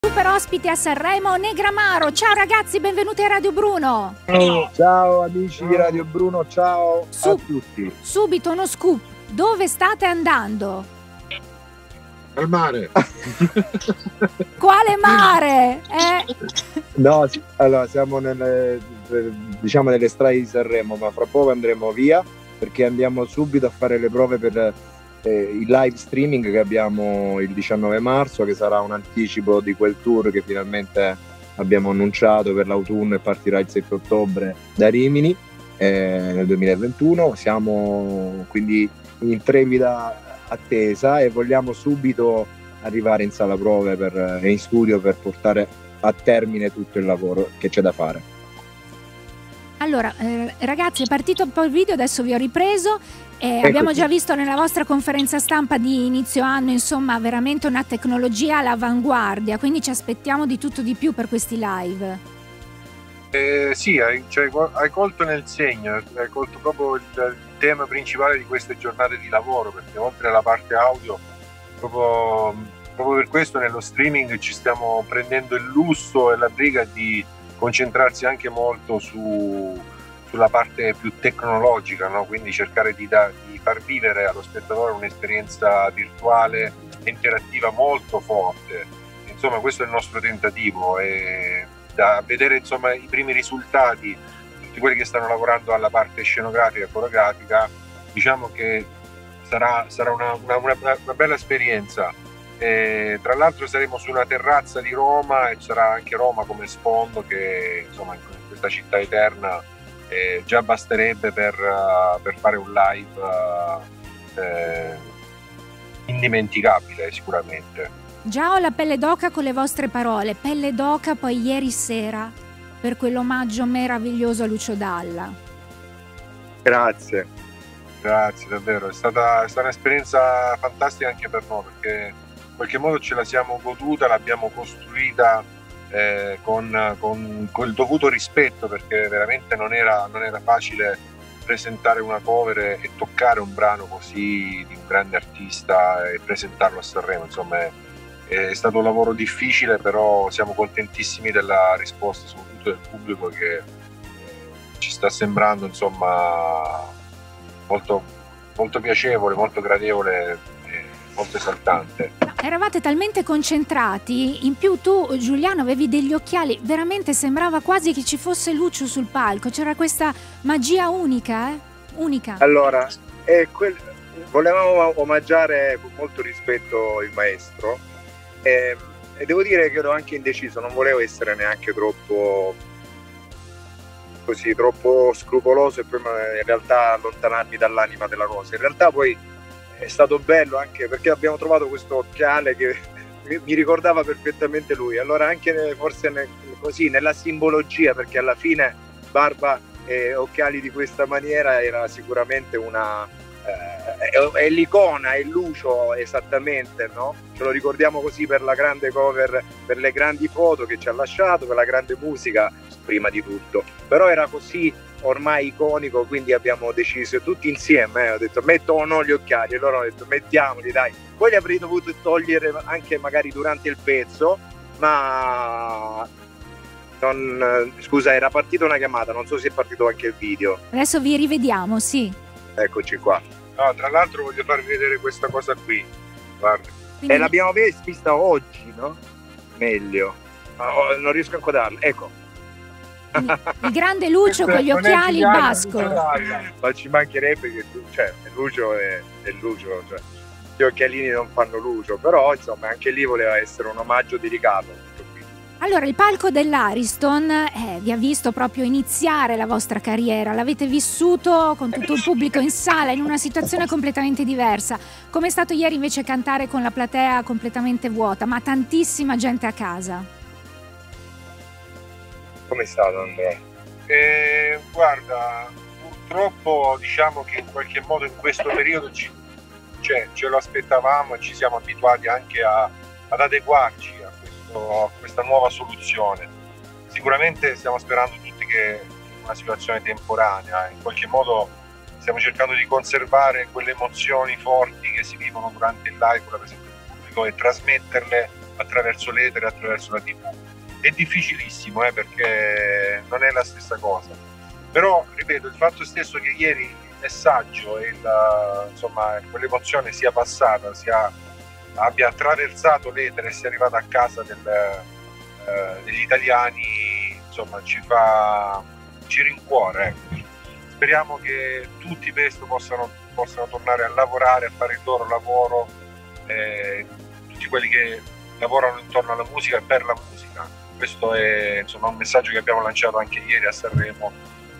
Super ospite a Sanremo, Negramaro. Ciao ragazzi, benvenuti a Radio Bruno. Ciao amici di Radio Bruno, ciao a tutti. Subito uno scoop, dove state andando? Al mare. Quale mare? No, allora siamo nelle strade di Sanremo, ma fra poco andremo via perché andiamo subito a fare le prove per il live streaming che abbiamo il 19 marzo, che sarà un anticipo di quel tour che finalmente abbiamo annunciato per l'autunno e partirà il 7 ottobre da Rimini nel 2021. Siamo quindi in trepida attesa e vogliamo subito arrivare in sala prove e in studio per portare a termine tutto il lavoro che c'è da fare. Allora, ragazzi, è partito un po' il video, adesso vi ho ripreso. Abbiamo già visto nella vostra conferenza stampa di inizio anno, insomma, veramente una tecnologia all'avanguardia, quindi ci aspettiamo di tutto di più per questi live. Sì, hai colto nel segno, hai colto proprio il tema principale di queste giornate di lavoro, perché oltre alla parte audio, proprio per questo nello streaming ci stiamo prendendo il lusso e la briga di concentrarsi anche molto sulla parte più tecnologica, no? Quindi cercare di far vivere allo spettatore un'esperienza virtuale e interattiva molto forte. Insomma, questo è il nostro tentativo, e da vedere insomma i primi risultati, tutti quelli che stanno lavorando alla parte scenografica e coreografica, diciamo che sarà una bella esperienza. Tra l'altro saremo su una terrazza di Roma e sarà anche Roma come sfondo, che insomma in questa città eterna già basterebbe per fare un live indimenticabile sicuramente. Già ho la pelle d'oca con le vostre parole, pelle d'oca poi ieri sera per quell'omaggio meraviglioso a Lucio Dalla. Grazie Davvero, è stata un'esperienza fantastica anche per noi, perché in qualche modo ce la siamo goduta, l'abbiamo costruita con il dovuto rispetto, perché veramente non era facile presentare una cover e toccare un brano così di un grande artista e presentarlo a Sanremo. Insomma è stato un lavoro difficile, però siamo contentissimi della risposta, soprattutto del pubblico, che ci sta sembrando insomma molto, molto piacevole, molto gradevole e molto esaltante. Eravate talmente concentrati, in più tu, Giuliano, avevi degli occhiali, veramente sembrava quasi che ci fosse Lucio sul palco, c'era questa magia unica, unica. Allora, volevamo omaggiare con molto rispetto il maestro e devo dire che ero anche indeciso, non volevo essere neanche troppo scrupoloso e poi in realtà allontanarmi dall'anima della cosa. In realtà poi è stato bello anche perché abbiamo trovato questo occhiale che mi ricordava perfettamente lui, allora anche forse così nella simbologia, perché alla fine barba e occhiali di questa maniera era sicuramente è l'icona, è Lucio esattamente, no? Ce lo ricordiamo così per la grande cover, per le grandi foto che ci ha lasciato, per la grande musica prima di tutto, però era così ormai iconico, quindi abbiamo deciso tutti insieme, ho detto metto o no gli occhiali, e loro hanno detto mettiamoli, dai. Poi li avrei dovuto togliere anche magari durante il pezzo, ma scusa, era partita una chiamata, non so se è partito anche il video. Adesso vi rivediamo, sì. Eccoci qua. No, tra l'altro voglio farvi vedere questa cosa qui, guarda. Quindi... l'abbiamo vista oggi, no? Meglio, non riesco a inquadrarla, ecco. Il grande Lucio con gli occhiali, il basco. Ma ci mancherebbe che Lucio è Lucio, cioè gli occhialini non fanno Lucio, però insomma anche lì voleva essere un omaggio delicato. Allora, il palco dell'Ariston vi ha visto proprio iniziare la vostra carriera, l'avete vissuto con tutto il pubblico in sala in una situazione completamente diversa. Com'è stato ieri invece cantare con la platea completamente vuota, ma tantissima gente a casa? Com'è stato, Andrea? Guarda, purtroppo diciamo che in qualche modo in questo periodo ce lo aspettavamo e ci siamo abituati anche ad adeguarci a questa nuova soluzione. Sicuramente stiamo sperando tutti che in una situazione temporanea, in qualche modo stiamo cercando di conservare quelle emozioni forti che si vivono durante il live con la presenza del pubblico e trasmetterle attraverso l'etere, attraverso la TV. È difficilissimo, perché non è la stessa cosa. Però, ripeto, il fatto stesso che ieri il messaggio e quell'emozione sia passata, abbia attraversato l'etere e sia arrivata a casa degli italiani, insomma, ci rincuora. Speriamo che tutti presto possano tornare a lavorare, a fare il loro lavoro, tutti quelli che lavorano intorno alla musica e per la musica. Questo è un messaggio che abbiamo lanciato anche ieri a Sanremo,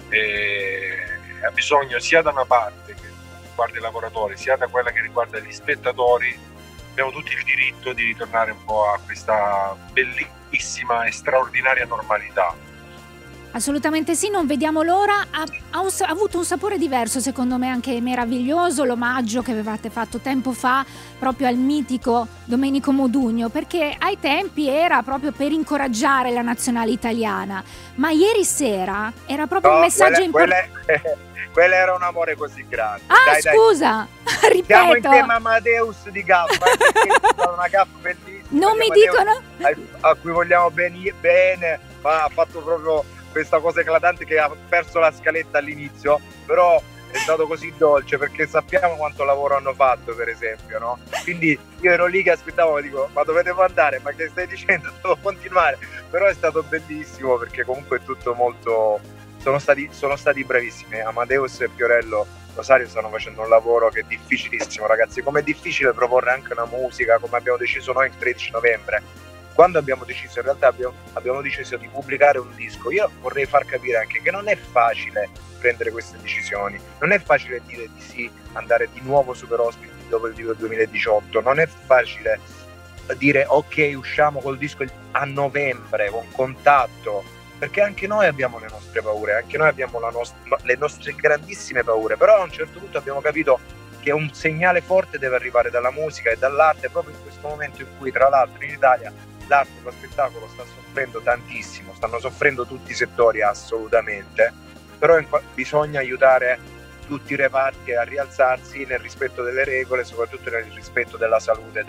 e ha bisogno sia da una parte che riguarda i lavoratori, sia da quella che riguarda gli spettatori. Abbiamo tutti il diritto di ritornare un po' a questa bellissima e straordinaria normalità. Assolutamente sì, non vediamo l'ora. Ha avuto un sapore diverso, secondo me anche meraviglioso, l'omaggio che avevate fatto tempo fa proprio al mitico Domenico Modugno, perché ai tempi era proprio per incoraggiare la nazionale italiana, ma ieri sera era proprio un messaggio importante. Quello era un amore così grande. Dai, scusa, ripeto. Siamo in tema Amadeus di Gaffa, una Gaffa bellissima. Non mi Amadeus, dicono? A cui vogliamo bene, ma ha fatto proprio questa cosa eclatante che ha perso la scaletta all'inizio, però è stato così dolce, perché sappiamo quanto lavoro hanno fatto, per esempio, no? Quindi io ero lì che aspettavo e dico, ma dovete andare? Ma che stai dicendo? Devo continuare. Però è stato bellissimo, perché comunque è tutto molto... Sono stati bravissimi. Amadeus e Fiorello Rosario stanno facendo un lavoro che è difficilissimo, ragazzi. Come è difficile proporre anche una musica, come abbiamo deciso noi il 13 novembre. Quando abbiamo deciso, in realtà abbiamo deciso di pubblicare un disco. Io vorrei far capire anche che non è facile prendere queste decisioni, non è facile dire di sì, andare di nuovo super ospiti dopo il 2018, non è facile dire ok, usciamo col disco a novembre con Contatto, perché anche noi abbiamo le nostre paure, anche noi abbiamo le nostre grandissime paure, però a un certo punto abbiamo capito che un segnale forte deve arrivare dalla musica e dall'arte, proprio in questo momento in cui, tra l'altro, in Italia l'arte e lo spettacolo sta soffrendo tantissimo, stanno soffrendo tutti i settori assolutamente, però bisogna aiutare tutti i reparti a rialzarsi nel rispetto delle regole, soprattutto nel rispetto della salute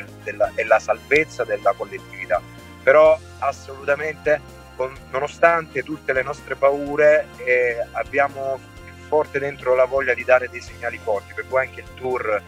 e la salvezza della collettività. Però assolutamente, nonostante tutte le nostre paure, abbiamo forte dentro la voglia di dare dei segnali forti, per cui anche il tour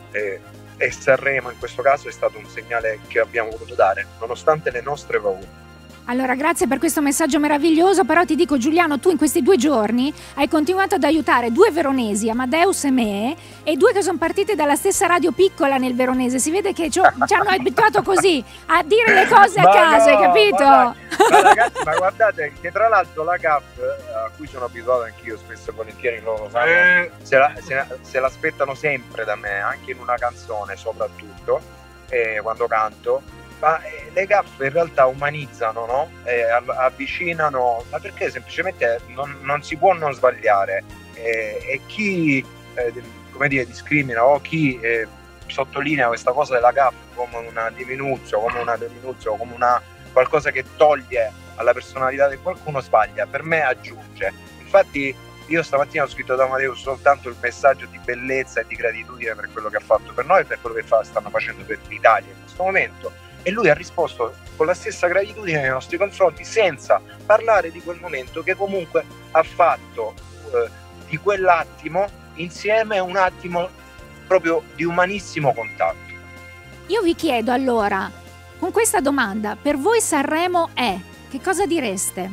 e Sanremo in questo caso è stato un segnale che abbiamo voluto dare, nonostante le nostre paure. Allora, grazie per questo messaggio meraviglioso, però ti dico, Giuliano, tu in questi 2 giorni hai continuato ad aiutare 2 veronesi, Amadeus e me, e 2 che sono partite dalla stessa radio piccola nel veronese. Si vede che ci hanno abituato così a dire le cose a caso, hai capito? Ma ragazzi, ma guardate che tra l'altro la GAF, a cui sono abituato anch'io spesso e volentieri, loro sanno, se l'aspettano sempre da me, anche in una canzone soprattutto, quando canto. Ma le gaffe in realtà umanizzano, no? Avvicinano, ma perché semplicemente non si può non sbagliare, e chi discrimina o chi sottolinea questa cosa della gaffa come una diminuzione, come una qualcosa che toglie alla personalità di qualcuno, sbaglia. Per me aggiunge. Infatti io stamattina ho scritto ad Amadeus soltanto il messaggio di bellezza e di gratitudine per quello che ha fatto per noi e per quello che stanno facendo per l'Italia in questo momento. E lui ha risposto con la stessa gratitudine nei nostri confronti, senza parlare di quel momento che comunque ha fatto di quell'attimo insieme un attimo proprio di umanissimo contatto. Io vi chiedo allora, con questa domanda, per voi Sanremo è? Che cosa direste?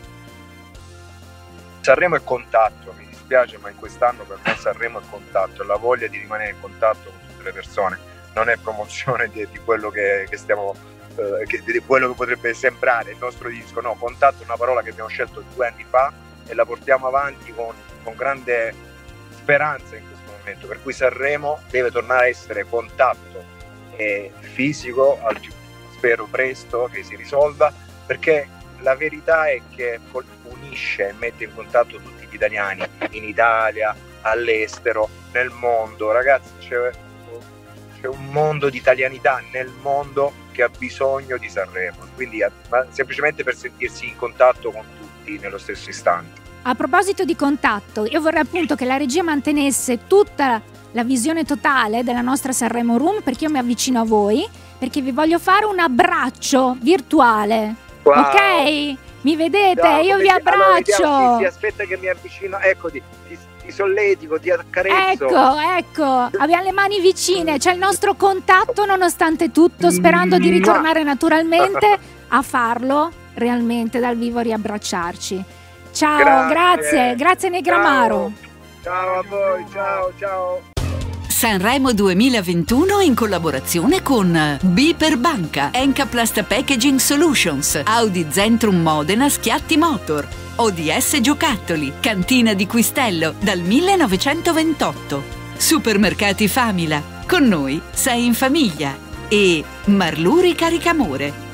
Sanremo è contatto, mi dispiace, ma in quest'anno per me Sanremo è contatto, è la voglia di rimanere in contatto con tutte le persone. Non è promozione di quello che stiamo, di quello che potrebbe sembrare il nostro disco. No, contatto è una parola che abbiamo scelto 2 anni fa e la portiamo avanti con grande speranza in questo momento. Per cui Sanremo deve tornare a essere contatto fisico, spero presto che si risolva, perché la verità è che unisce e mette in contatto tutti gli italiani in Italia, all'estero, nel mondo. Ragazzi, c'è un mondo di italianità nel mondo che ha bisogno di Sanremo, quindi semplicemente per sentirsi in contatto con tutti nello stesso istante. A proposito di contatto, io vorrei appunto che la regia mantenesse tutta la visione totale della nostra Sanremo Room, perché io mi avvicino a voi, perché vi voglio fare un abbraccio virtuale. Wow. Ok? Mi vedete? Ciao, Io come vi si- allora, abbraccio. vediamo, sì, aspetta che mi avvicino, ecco, ti solletico, ti accarezzo. Ecco, abbiamo le mani vicine, c'è il nostro contatto nonostante tutto, sperando di ritornare naturalmente a farlo realmente dal vivo, riabbracciarci. Ciao, grazie Negramaro. Ciao a voi, ciao. Sanremo 2021 in collaborazione con B per Banca, Encaplast Packaging Solutions, Audi Zentrum Modena Schiatti Motor, ODS Giocattoli, Cantina di Quistello dal 1928, Supermercati Famila, con noi sei in famiglia, e Marluri Caricamore.